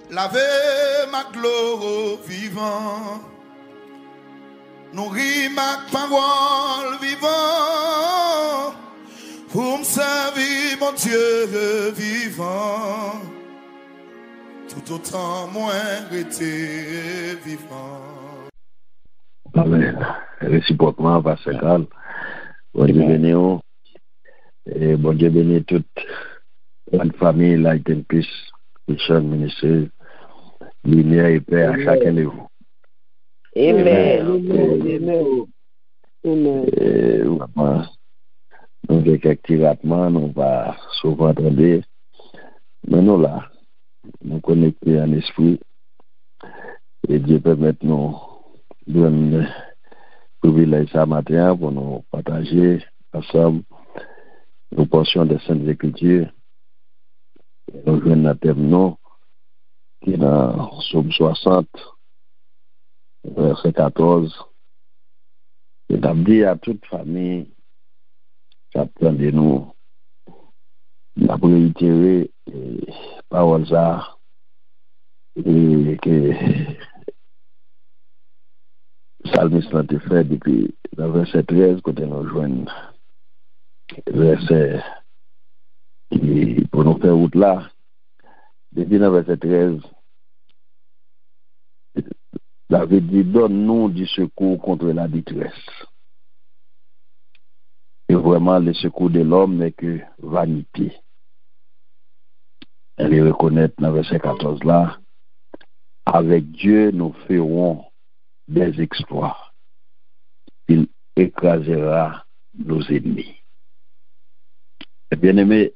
Lave ma gloire vivant. Nourris ma parole vivant. Pour me servir, mon Dieu vivant. Tout autant moins été vivant. Amen. Réciproquement, Pasteur Carl. Bon Dieu béni, et bon Dieu béni toute la famille, Light and Peace, Mission Ministry, lumière et paix à chacun de vous. Amen. Amen. Nous avec activement, nous va souvent entendre, mais nous là, nous connecter en esprit, et Dieu permet nous de privilège ce matin pour nous partager ensemble nos portions des Saintes Écritures. Nous jouons dans thème non, qui est dans Psaume 60, verset 14. Et d'abord dit à toute famille qui attend de nous, la réitérer paroles ça, et que Psalmiste l'a fait depuis le verset 13, quand nous joignons verset pour nous faire route là. Depuis le verset 13, David dit, donne-nous du secours contre la détresse. Et vraiment, le secours de l'homme n'est que vanité. Elle est reconnaître dans le verset 14 là, avec Dieu, nous ferons des exploits. Il écrasera nos ennemis. Et bien aimé,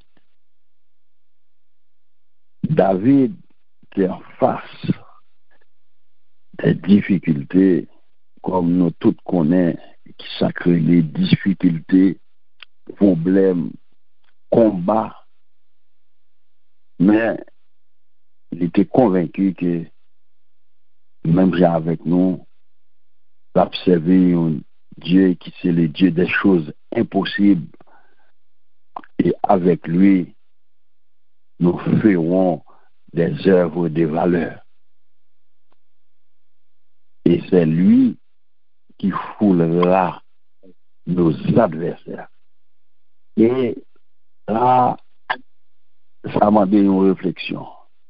David est en face des difficultés, comme nous tous connaissons, qui sacrent les difficultés, problèmes, combats. Mais il était convaincu que même avec nous, d'observer un Dieu qui c'est le Dieu des choses impossibles. Et avec lui, nous ferons des œuvres de valeur. Et c'est lui qui foulera nos adversaires. Et là, ça m'a donné une réflexion.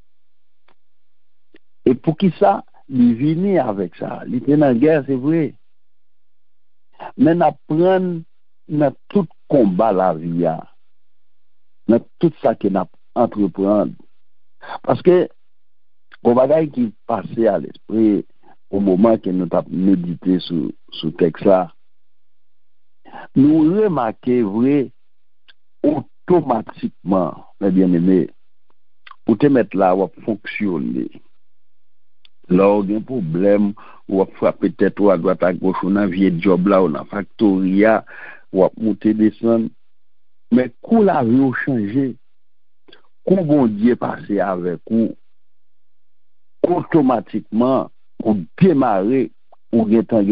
Et pour qui ça? Il venait avec ça. Il était dans la guerre, c'est vrai. Mais nous apprenons dans tout combat la vie, dans tout ça que nous entreprenons. Parce que, au bagage qui passait à l'esprit, au moment que nous avons médité sur ce texte-là, nous remarquons vrai, automatiquement, mes bien-aimés, pour te mettre là, ou fonctionner. Là, on a un problème, ou frapper tête ou à droite à gauche, on a un vieux job là, on a factoria, ou a monter, descendre. Mais quand la vie a changé, quand bon Dieu passé avec vous, automatiquement, on démarre, on a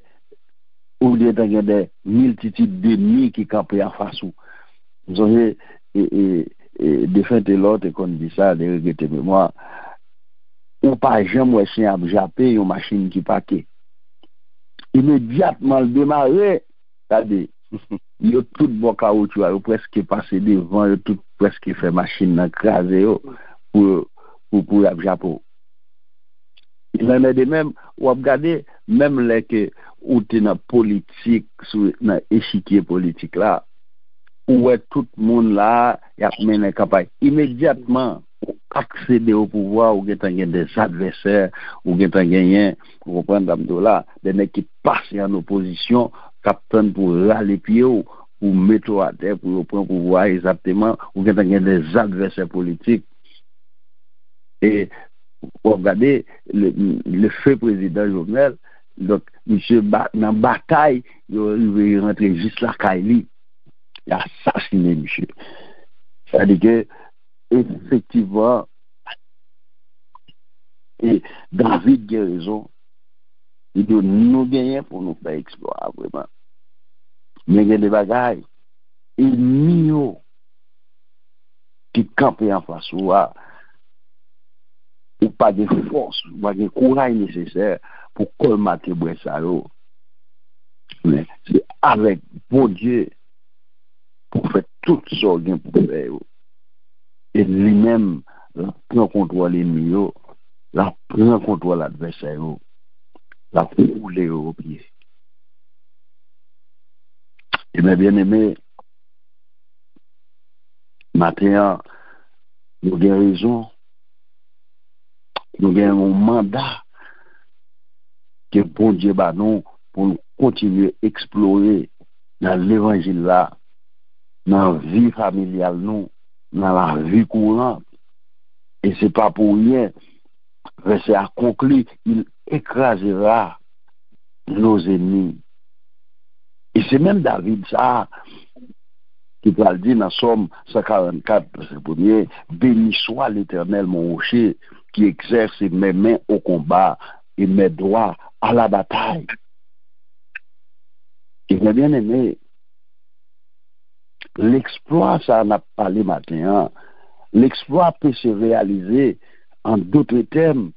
des multitudes d'ennemis qui campent en face. Vous savez, défendre l'autre, et qu'on dit ça, de regretter mémoire. Ou pas jamais chien à japper une machine qui paquet. Immédiatement le démarrer, c'est-à-dire, il y a tout bon caoutchouc, il presque passé devant, il tout presque fait machine dans craser pour japper. Il en est de même, ou regarder même les que ou t'es dans politique, dans échiquier politique là, où est tout le monde là, il y a mené campagne immédiatement. Accéder au pouvoir ou gagner des adversaires ou gagner vous comprenez là des qui passent en opposition captain pour râler pied ou mettre à terre pour prendre pouvoir exactement ou gagner des adversaires politiques et vous regardez le feu président Jovenel donc monsieur dans bataille il est rentré juste la Kaili il a assassiné monsieur c'est-à-dire que effectivement, et David a raison, il doit nous gagner pour nous faire explorer vraiment. Mais il y a des bagailles, ennemis qui campent en face ou pas de force, pas de courage nécessaire pour colmater ça. Mais c'est avec bon Dieu pour faire tout ce qu'on a pour faire. Et lui-même, la prend contrôle l'ennemi, la prend contrôle l'adversaire, la rouler au pied. Et mes bien-aimés, maintenant, nous avons raison, nous avons un mandat que bon Dieu bat nous pour nous continuer à explorer dans l'évangile là, dans la vie familiale, nous, dans la vie courante. Et ce n'est pas pour rien, verset a conclu, il écrasera nos ennemis. Et c'est même David, ça, qui va le dire dans Somme 144, verset 1er, béni soit l'Éternel, mon rocher, qui exerce mes mains au combat et mes doigts à la bataille. Et mes bien-aimés, l'exploit, ça on a parlé matin, l'exploit peut se réaliser en d'autres termes.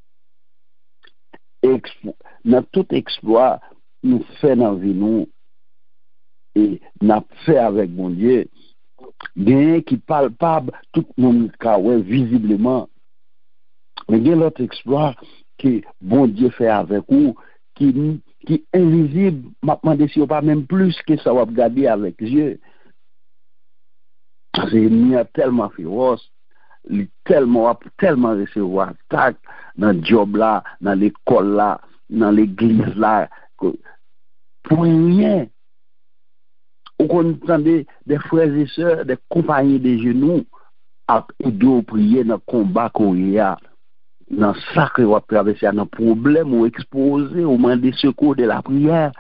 Dans tout exploit, nous faisons dans la vie, nous, et nous fait avec mon Dieu, bien qui palpable, tout le monde ouais, visiblement. Mais il y a l'autre exploit que bon Dieu fait avec vous, qui est invisible, maintenant, si on pas même plus que ça va regarder avec Dieu. C'est une tellement féroce, tellement recevoir attaque dans le job là, dans l'école là, dans l'église là, pour rien. On entend des frères et sœurs, des compagnies de genoux, à aider au prier dans le combat qu'on y a, dans le sacré ou à traverser, dans le problème ou exposé, au moins des secours de la prière.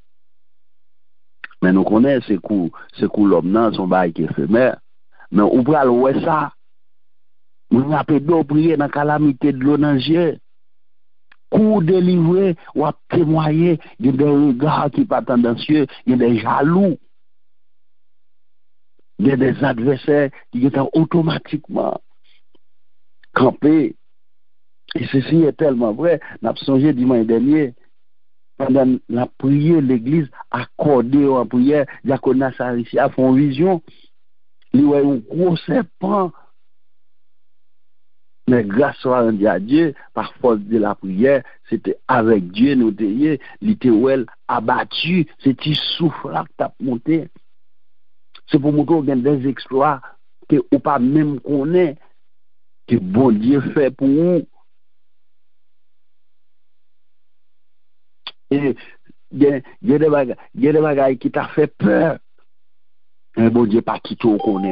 Mais nous connaissons ce que l'homme dans son bail qui est éphémère. Mais on peut aller ça. On a pu prier dans la calamité de l'eau dans les yeux. Coup délivré, ou à témoigner, il y a des regards qui pas tendancieux, il y a des jaloux. Il y a des adversaires qui sont automatiquement campés. Et ceci est tellement vrai. Nous avons songé dimanche dernier, pendant la prière, l'église accordée en prière, Diaconas Saricia font vision. Il y a un gros serpent. Mais grâce à Dieu, par force de la prière, c'était avec Dieu, nous étions, littéral, abattu, c'était souffle là qui a monté. C'est pour montrer qu'il y a des exploits que ou pas même connaît, que bon Dieu fait pour nous. Et il y a des bagages qui t'a fait peur. Mais bon Dieu pas quitté au connaît.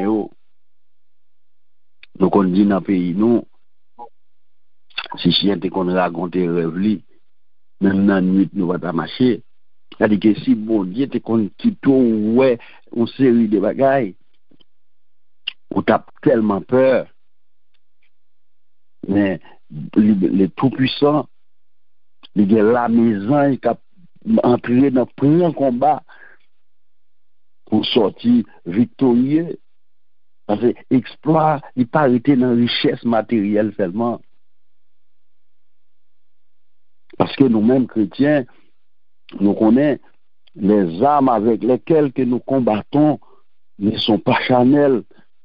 Donc on dit dans le pays, nous, si chien te qu'on raconte rêve li, même dans la nuit nous va marcher. C'est-à-dire que si bon Dieu te qu'on quitte ouais une série de bagages, on t'a tellement peur. Mais les tout-puissants, la maison qui a entré dans le premier combat pour sortir victorieux. Parce que l'exploit, il n'est pas arrêté dans la richesse matérielle seulement. Parce que nous-mêmes, chrétiens, nous connaissons les armes avec lesquelles que nous combattons ne sont pas charnelles.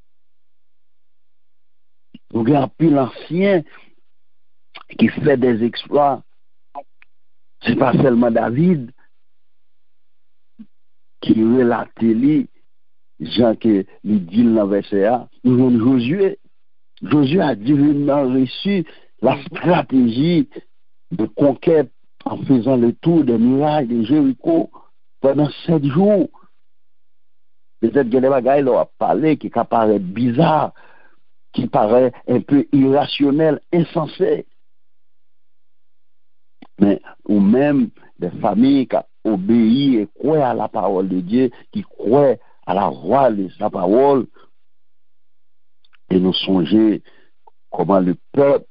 Nous avons pile l'ancien qui fait des exploits. Ce n'est pas seulement David qui relate les gens qui dit dans le verset A. Nous avons Josué. Josué a divinement reçu la stratégie de conquête en faisant le tour des murailles de Jéricho pendant 7 jours. Peut-être que les bagailles leur a parlé qui paraît bizarre, qui paraît un peu irrationnel, insensé. Mais ou même des familles qui obéissent et croient à la parole de Dieu, qui croient à la voix de sa parole, et nous songer comment le peuple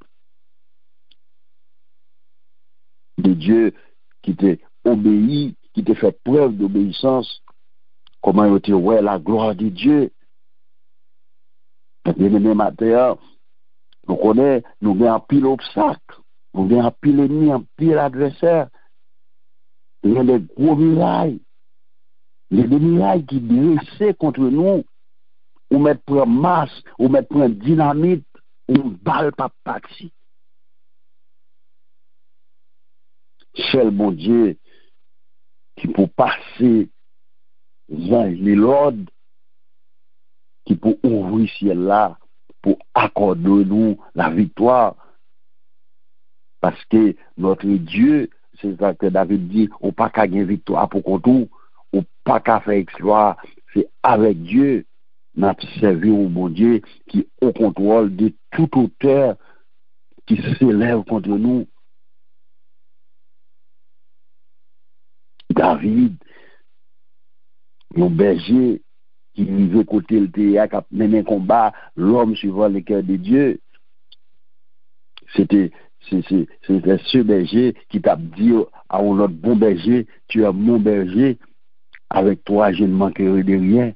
de Dieu qui t'a obéi, qui t'a fait preuve d'obéissance, comment il était ouais la gloire de Dieu. Bien-aimé matin, Nous connaissons, nous avons un pile obstacle, nous avons un pile ennemi, un pile adversaire. Il y a des gros murailles. Il y a des murailles qui dressent contre nous. Ou mettre pour masse, ou mettre pour dynamite, ou balle pas parti. Seul bon Dieu qui peut passer les l'ordre, qui peut ouvrir ciel là, pour accorder nous la victoire. Parce que notre Dieu, c'est ça que David dit, on pas qu'à gagner victoire pour qu'on tout, on pas qu'à faire exploit, c'est avec Dieu. Notre servi au bon Dieu qui est au contrôle de toute hauteur qui s'élève contre nous. David, mon berger qui vivait côté le théâtre, qui a mené un combat, l'homme suivant le cœur de Dieu. C'était ce berger qui t'a dit à un autre bon berger, tu es mon berger, avec toi je ne manquerai de rien.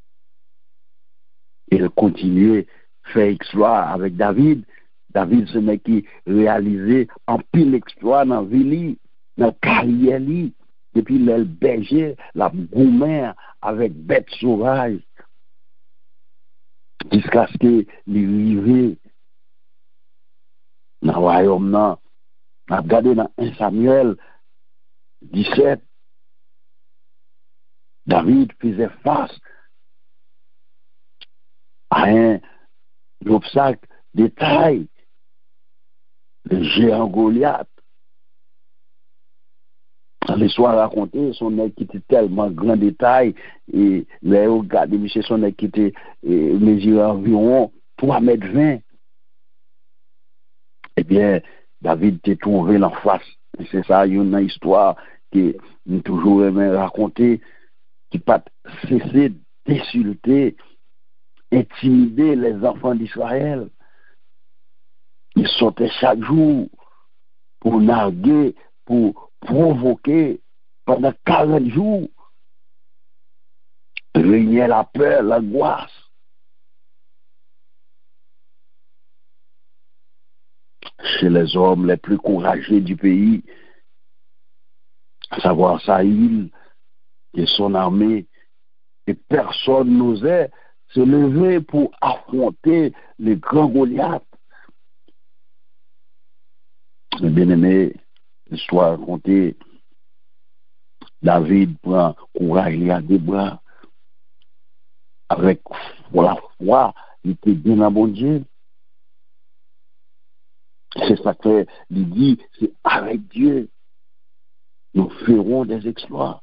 Et il continuait à faire exploit avec David. David, ce mec qui réalisait un pile exploit dans la vie, dans la carrière. Depuis le berger, la gourmère avec bêtes sauvages. Jusqu'à ce qu'il arrive dans le royaume. On a regardé dans 1 Samuel 17. David faisait face à un obstacle de taille, le géant Goliath. L'histoire racontée, son nez qui était tellement grand de taille, et là, regardez, monsieur, son nez qui était mesuré environ 3,20 m. Eh bien, David s'est trouvé en face. Et c'est ça, il y a une histoire qui nous toujours aimé raconter, qui pas cesser d'insulter, intimider les enfants d'Israël. Ils sortaient chaque jour pour narguer, pour provoquer pendant 40 jours. Régnait la peur, l'angoisse. Chez les hommes les plus courageux du pays, à savoir Saïl et son armée, et personne n'osait se lever pour affronter les grands Goliath. Mais bien aimé, l'histoire racontée, David prend courage, il a des bras, avec la foi, il était bien dans bon Dieu. C'est ça que il dit, c'est avec Dieu, nous ferons des exploits.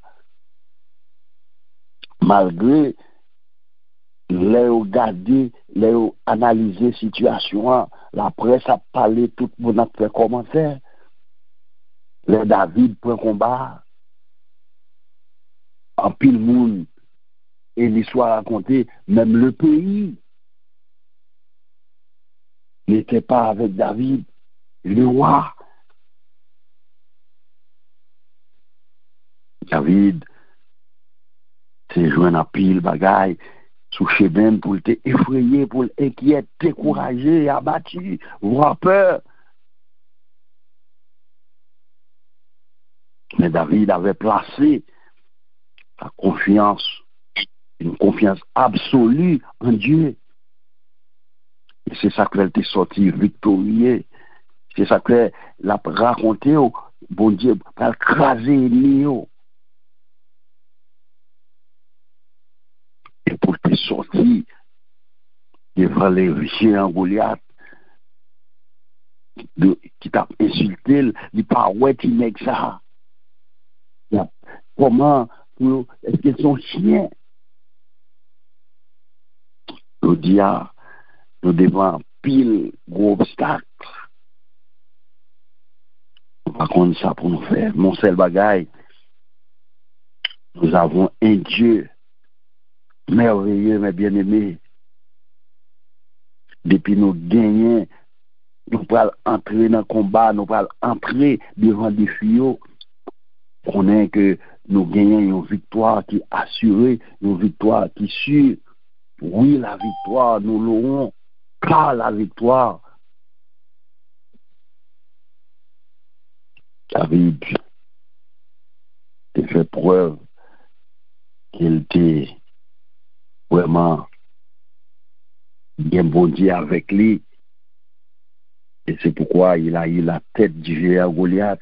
Malgré les regarder, les analyser situation, la presse a parlé, tout le monde a fait commentaire. Les David prend combat, en pile monde, et l'histoire racontée, même le pays n'était pas avec David, le roi. David s'est joint à pile bagaille sous chemin pour t'effrayer, pour l'inquiéter, décourager, abattu, voir peur. Mais David avait placé la confiance, une confiance absolue en Dieu. Et c'est ça qu'elle était sortie victorieux. C'est ça qu'elle a raconté au bon Dieu, pour écraser l'ennemi. Et pour te sortir devant les géants Goliath, qui t'a insulté, il dit pas ouais, tu n'es que ça. Comment, est-ce qu'ils sont chiens? Nous disons, nous devons pile gros obstacle. Par contre, ça pour nous faire. Mon seul bagaille, nous avons un Dieu merveilleux, mais bien-aimé. Depuis nous gagnons, nous pouvons entrer dans le combat, nous pouvons entrer devant des filles. On est que nous gagnons une victoire qui est assurée, une victoire qui est sûre. Oui, la victoire, nous l'aurons, car la victoire David a fait preuve qu'il était vraiment bien bon Dieu avec lui. Et c'est pourquoi il a eu la tête du géant Goliath.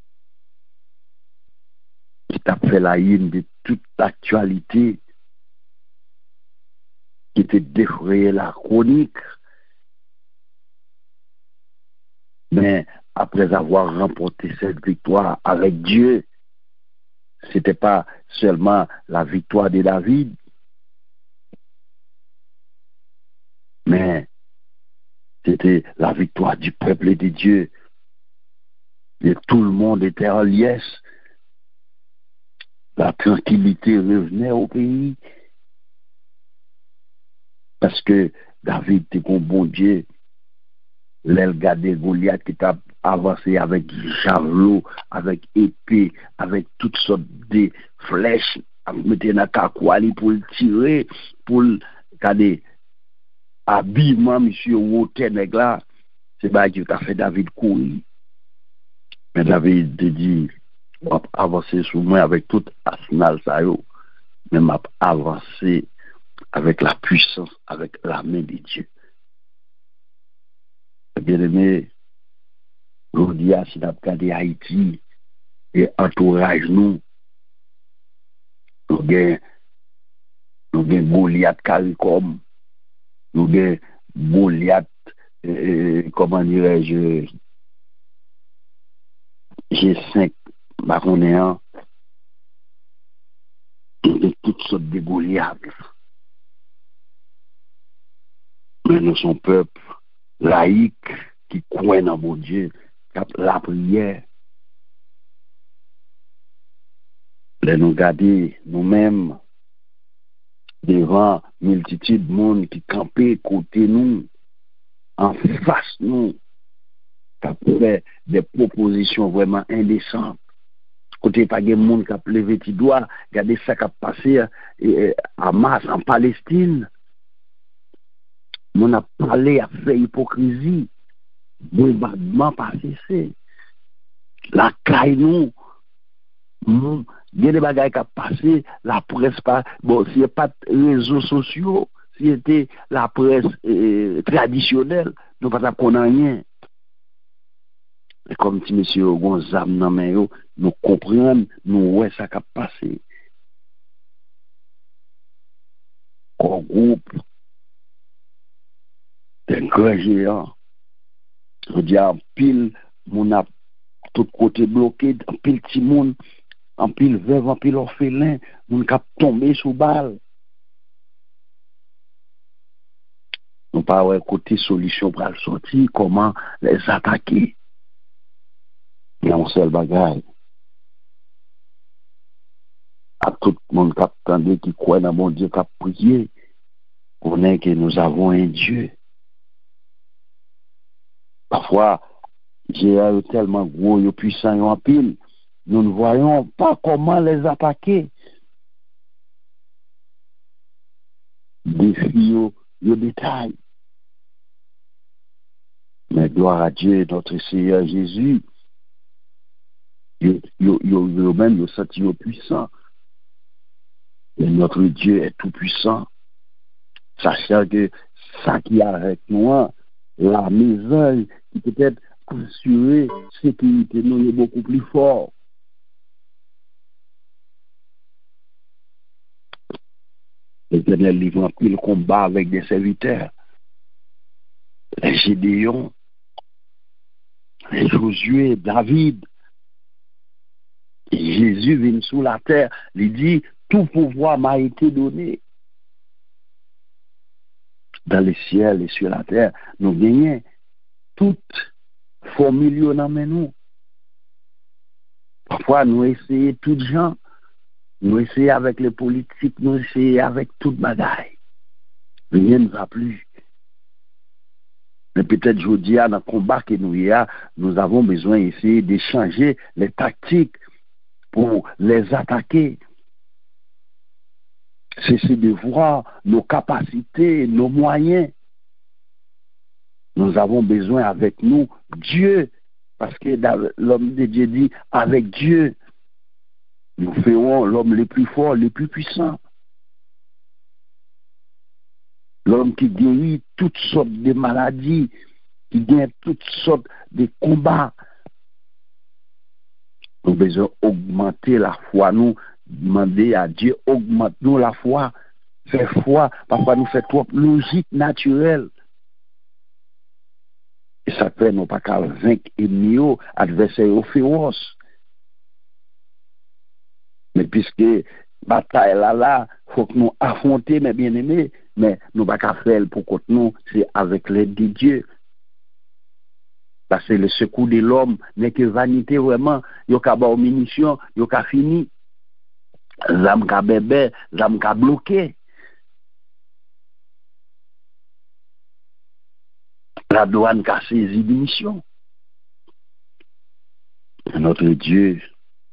Il a fait la une de toute l'actualité qui était défrayé la chronique. Mais après avoir remporté cette victoire avec Dieu, c'était pas seulement la victoire de David, mais c'était la victoire du peuple et de Dieu. Et tout le monde était en liesse. La tranquillité revenait au pays. Parce que David était un bon Dieu. L'aile gardé Goliath qui t'a avancé avec javelot, avec épée, avec toutes sortes de flèches, à mettre dans kakouali pour le tirer, pour le garder habillement, monsieur, ou nèg là. C'est pas qui a fait David courir. Mais David te dit, m'a avancer sur moi avec tout arsenal ça yo, mais m'a avancé avec la puissance, avec la main de Dieu. Bien-aimé, aujourd'hui, si nous regardons Haïti et entourage nous avons Goliath Caricom, nous avons Goliath, comment dirais-je, G5, Baronéen, de toutes sortes de Goliath. Mais nous sommes peuple laïque qui croit dans mon Dieu, qui a la prière. Là, nous garder nous-mêmes devant multitude de monde qui campait côté nous, en face nous, qui a fait des propositions vraiment indécentes. Côté pas de monde qui a levé les doigts, regardez ça qui a passé à Hamas en Palestine. On a parlé, a fait hypocrisie. Bombardement pas cessé. La caille nous, il y a des bagages qui ont passé, la presse pas, bon, s'il n'y a pas de réseaux sociaux, si c'était la presse traditionnelle, nous ne pouvons pas rien. Et comme si monsieur Gonzam nan men yo, nous comprenons, nous ouais ça qui a passé. Au groupe, des grands géants, je dis en pile, mon a tout côté bloqué, en pile petit monde, en pile veuve, en pile orphelin, mon cap tombé sous balle. Nous pas ouais côté solution pour le sortir, comment les attaquer. Il y a un seul bagage. À tout le monde qui attendait, qui croit dans mon Dieu, qui a prié, on est que nous avons un Dieu. Parfois, Dieu est tellement gros et puissant et en pile, nous ne voyons pas comment les attaquer. Défi au détail. Mais gloire à Dieu, notre Seigneur Jésus, même yo senti puissant. Et notre Dieu est tout puissant. Sachant que ça qui est avec nous, la maison qui peut être assurée, sécurité nous est beaucoup plus fort. L'Éternel livre plus le combat avec des serviteurs. Les Gédéon, les Josué, David. Et Jésus vient sous la terre, il dit, tout pouvoir m'a été donné. Dans les ciels et sur la terre, nous gagnons toute formule dans nous. Parfois, nous essayons toutes gens, nous essayons avec les politiques, nous essayons avec toute bagaille. Rien ne va plus. Mais peut-être aujourd'hui, dans le combat que nous avons besoin d'essayer d'échanger les tactiques pour les attaquer. C'est de voir nos capacités, nos moyens. Nous avons besoin avec nous Dieu Parce que l'homme de Dieu dit, avec Dieu, nous ferons l'homme le plus fort, le plus puissant. L'homme qui guérit toutes sortes de maladies, qui gagne toutes sortes de combats. Nous avons besoin d'augmenter la foi, nous demander à Dieu, augmente-nous la foi. Faire foi, parfois nous fait trop logique, naturelle. Et ça fait non pas qu'à vaincre ennemis, adversaires féroces. Mais puisque bataille là, faut que nous affronter, mes bien-aimés, mais nous pas qu'à faire pour que nous, c'est avec l'aide de Dieu. Parce que le secours de l'homme n'est que vanité vraiment. Il y a pas de munitions, il y a fini. L'âme ka bébé, l'âme ka bloqué. La douane ka saisi munitions. Notre Dieu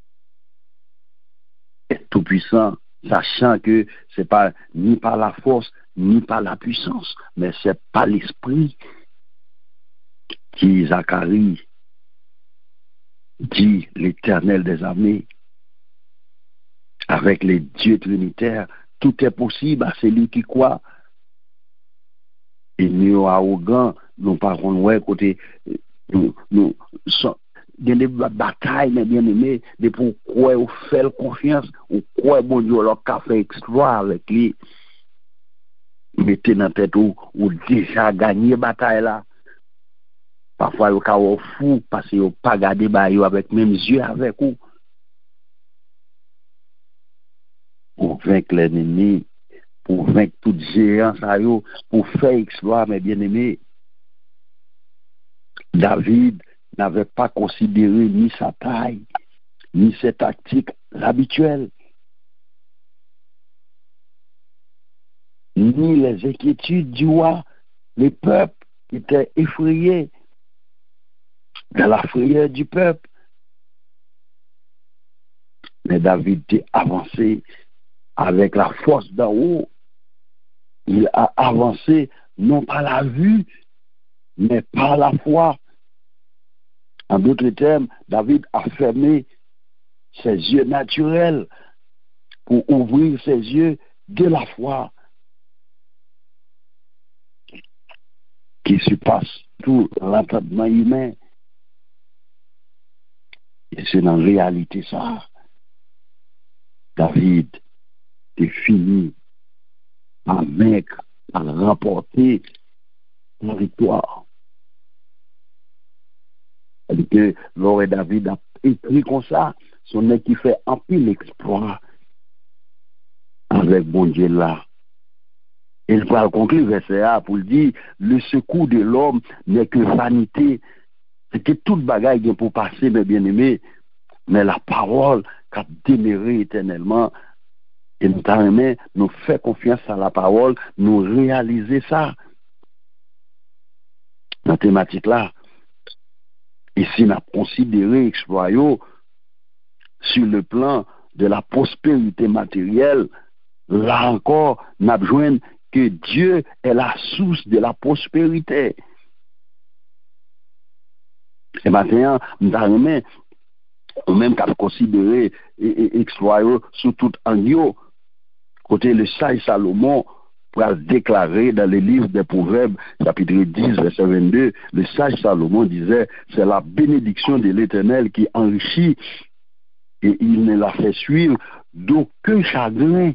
est tout puissant, sachant que c'est pas ni par la force, ni par la puissance, mais c'est par l'esprit qui Zacharie dit l'Éternel des armées. Avec les dieux trinitaires, tout est possible à celui qui croit. Et nous, arrogants, nous parlons ouais côté, nous il y a des batailles, mais bien aimé, de pourquoi on fait confiance, ou quoi bon Dieu leur a fait exploit avec lui. Mettez dans la tête ou déjà gagné bataille là. Parfois, vous êtes fou parce que vous n'avez pas gardé avec même yeux avec vous. Pour vaincre l'ennemi, pour vaincre toute géance, pour faire exploit, mes bien-aimés. David n'avait pas considéré ni sa taille, ni ses tactiques habituelles, ni les inquiétudes du roi. Les peuples étaient effrayés de la frayeur du peuple. Mais David était avancé avec la force d'en haut. Il a avancé non par la vue, mais par la foi. En d'autres termes, David a fermé ses yeux naturels pour ouvrir ses yeux de la foi qui surpasse tout l'entendement humain. Et c'est dans la réalité ça. David est fini à vaincre, à remporter la victoire. C'est-à-dire que Laure et David a écrit comme ça, son nez qui fait un pile exploit avec bon Dieu là. Il va conclure verset A pour dire, le secours de l'homme n'est que vanité. C'est que toute bagaille est pour passer, mes bien-aimés, mais la parole qui a demeuré éternellement, et nous fait confiance à la parole, nous réaliser ça. Dans la thématique là, ici, nous avons considéré exploit sur le plan de la prospérité matérielle. Là encore, nous avons besoin que Dieu est la source de la prospérité. Et maintenant, nous avons même qu'à considérer exploit sous tout angle. Côté le sage Salomon, pour déclarer dans le livre des Proverbes, chapitre 10, verset 22, le sage Salomon disait, c'est la bénédiction de l'Éternel qui enrichit et il ne la fait suivre d'aucun chagrin.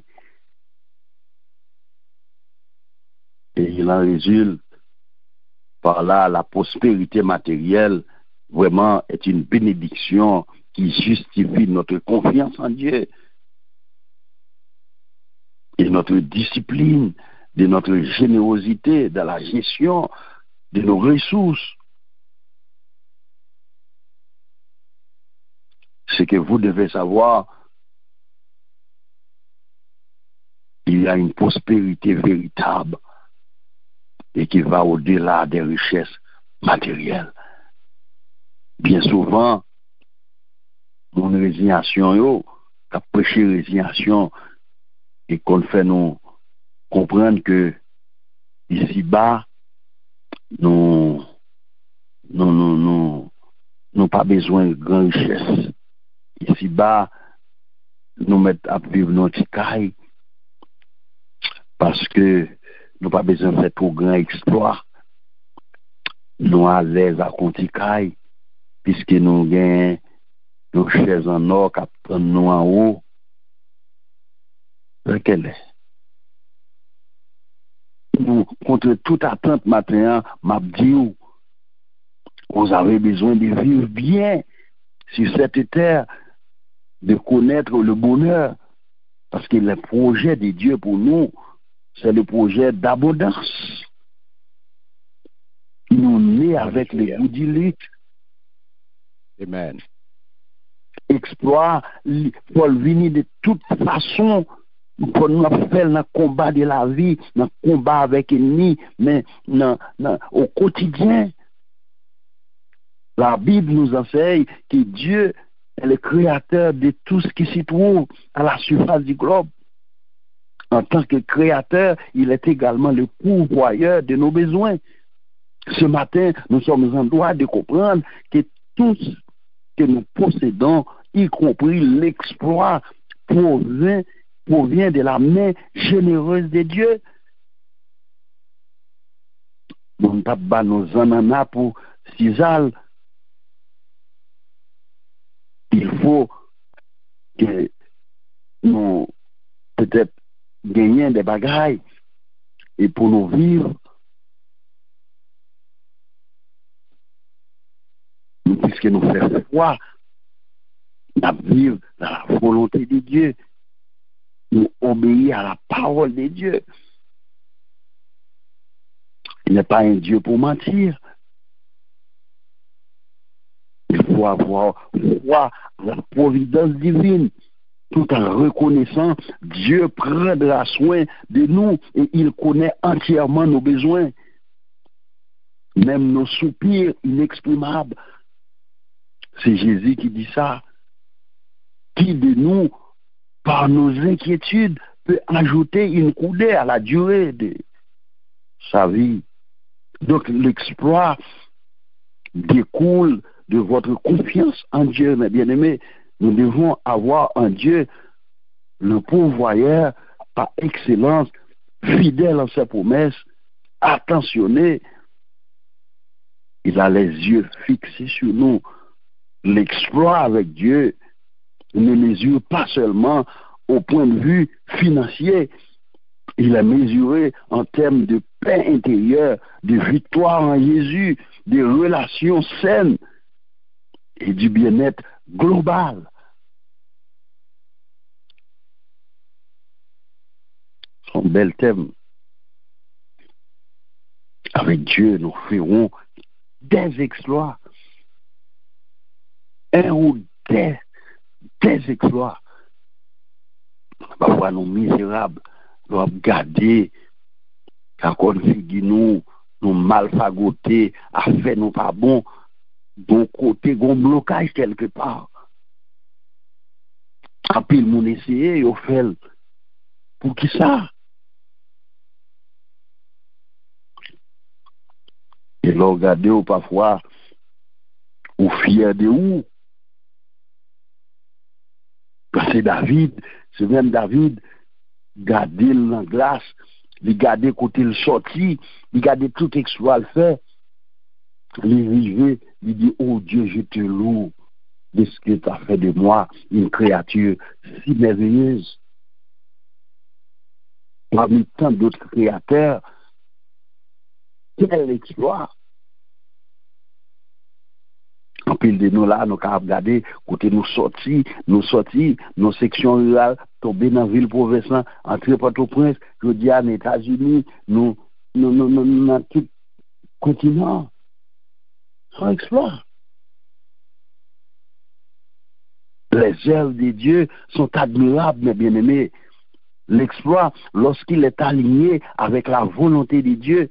Et il en résulte par là la prospérité matérielle vraiment est une bénédiction qui justifie notre confiance en Dieu et notre discipline, de notre générosité dans la gestion de nos ressources. Ce que vous devez savoir, il y a une prospérité véritable et qui va au-delà des richesses matérielles. Bien souvent, mon résignation, qu'a prêché résignation, et qu'on fait nous comprendre que ici-bas, nous nous pas besoin de grande richesse. Ici-bas, nous mettons à vivre nos petits cailles parce que nous pas besoin de faire trop grand exploit. Nous à l'aise à Conticaille, puisque nous gagnons nos chaises en or qui prennent nous en haut. Quelle est? Nous, contre toute attente maintenant, m'a dit, vous avez besoin de vivre bien sur cette terre, de connaître le bonheur, parce que le projet de Dieu pour nous, c'est le projet d'abondance. Nous nés avec le goût du lutte. Amen. Exploit, pour venir de toute façon, pour nous faire dans le combat de la vie, dans le combat avec l'ennemi, mais au quotidien. La Bible nous enseigne que Dieu est le créateur de tout ce qui s'y trouve à la surface du globe. En tant que créateur, il est également le pourvoyeur de nos besoins. Ce matin, nous sommes en droit de comprendre que tout ce que nous possédons, y compris l'exploit, provient de la main généreuse de Dieu. Nous ne pas pas nos ananas pour cisal. Il faut que nous peut-être gagnions des bagailles et pour nous vivre, puisque nous faisons foi, nous vivons dans la volonté de Dieu, nous obéissons à la parole de Dieu. Il n'est pas un Dieu pour mentir. Il faut avoir foi à la providence divine, tout en reconnaissant Dieu prendra soin de nous et il connaît entièrement nos besoins, même nos soupirs inexprimables. C'est Jésus qui dit ça. Qui de nous, par nos inquiétudes, peut ajouter une coudée à la durée de sa vie? Donc l'exploit découle de votre confiance en Dieu, mes bien-aimés. Nous devons avoir en Dieu le pourvoyeur par excellence, fidèle en ses promesses, attentionné. Il a les yeux fixés sur nous. L'exploit avec Dieu ne mesure pas seulement au point de vue financier, il est mesuré en termes de paix intérieure, de victoire en Jésus, de relations saines et du bien-être global. C'est un bel thème. Avec Dieu, nous ferons des exploits. Un ou des exploits. Parfois, nous misérables, nous avons gardé, quand nous mal fagoté, à faire nous pas bon, bon côté, bon blocage quelque part. Après, mon essayé, il fait pour qui ça? Et là, regardez, parfois, ou fier de où? C'est David, c'est même David, garder la glace, il garder côté le sorti, il garder tout exploit le fait, il arrive, il dit, oh Dieu, je te loue de ce que tu as fait de moi, une créature si merveilleuse. Parmi tant d'autres créateurs, quel exploit! En pile de nous là, nous avons regardé, côté nous sortis, nos sections rurales, tomber dans la ville provinciale, entrer Port-au-Prince, je dis aux États-Unis, nous, dans tout le continent. C'est un exploit. Les œuvres de Dieu sont admirables, mes bien-aimés. L'exploit, lorsqu'il est aligné avec la volonté de Dieu,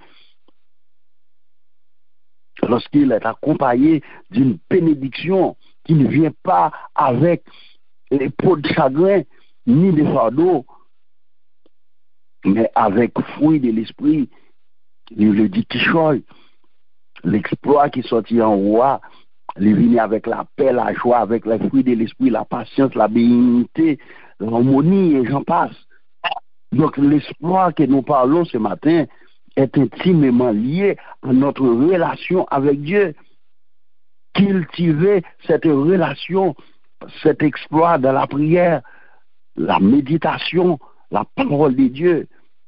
lorsqu'il est accompagné d'une bénédiction qui ne vient pas avec les pots de chagrin ni de fardeau, mais avec fruit de l'esprit, il le dit Tichoy, l'exploit qui sortit en roi Il vient avec la paix, la joie, avec les fruits de l'esprit, la patience, la bénignité, l'harmonie, et j'en passe. Donc l'espoir que nous parlons ce matin est intimement lié à notre relation avec Dieu. Cultiver cette relation, cet exploit dans la prière, la méditation, la parole de Dieu.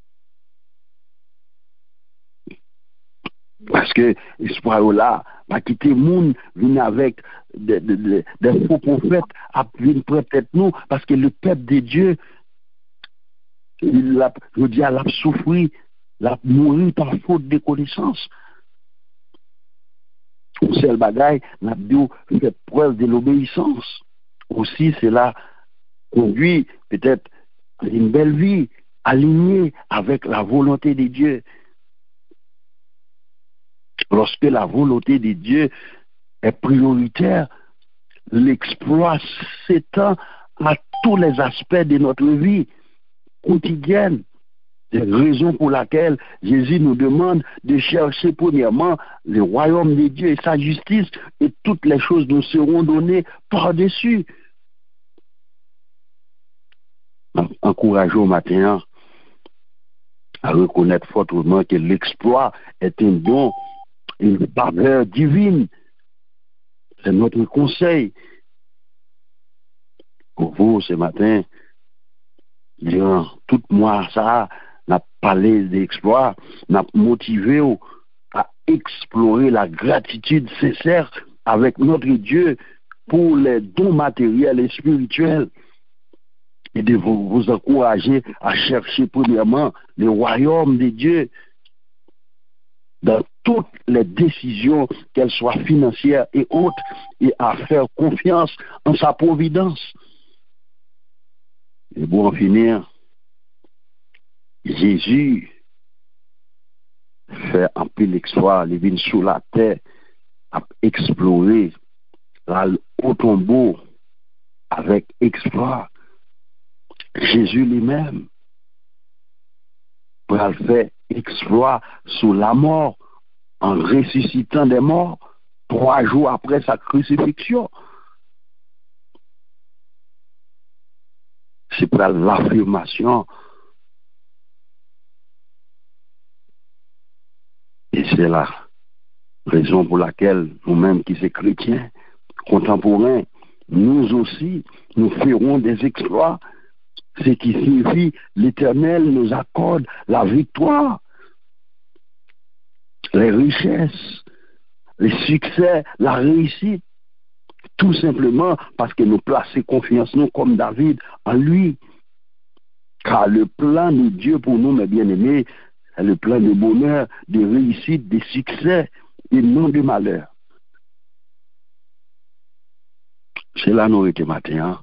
Parce que l'espoir là, va quitter le monde, vient avec des faux prophètes, viennent peut-être nous, parce que le peuple de Dieu, je dis, il a souffert, il a mouru par faute de connaissance. Au seul bagaille, n'a fait preuve de l'obéissance. Aussi, cela conduit peut-être à une belle vie, alignée avec la volonté de Dieu. Lorsque la volonté de Dieu est prioritaire, l'exploit s'étend à tous les aspects de notre vie quotidienne. C'est la raison pour laquelle Jésus nous demande de chercher premièrement le royaume de Dieu et sa justice, et toutes les choses nous seront données par-dessus. Encourageons matin à reconnaître fortement que l'exploit est un don, une faveur divine. C'est notre conseil pour vous ce matin. Durant tout mois, ça, n'a parlé d'exploit, n'a motivé à explorer la gratitude sincère avec notre Dieu pour les dons matériels et spirituels, et de vous encourager à chercher premièrement le royaume de Dieu dans toutes les décisions, qu'elles soient financières et autres, et à faire confiance en sa providence. Et pour en finir, Jésus fait un peu l'exploit, il vient sous la terre, à explorer au tombeau avec exploit. Jésus lui-même pour faire exploit sous la mort en ressuscitant des morts 3 jours après sa crucifixion. C'est pour l'affirmation. Et c'est la raison pour laquelle nous-mêmes qui sommes chrétiens, contemporains, nous aussi, nous ferons des exploits. Ce qui signifie l'Éternel nous accorde la victoire, les richesses, les succès, la réussite, tout simplement parce que nous plaçons confiance, nous, comme David, en lui. Car le plan de Dieu pour nous, mes bien-aimés, c'est le plan de bonheur, de réussite, de succès et non de malheur. C'est là nous étions matin.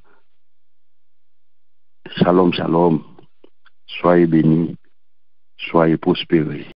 Shalom, shalom. Soyez bénis, soyez prospérés.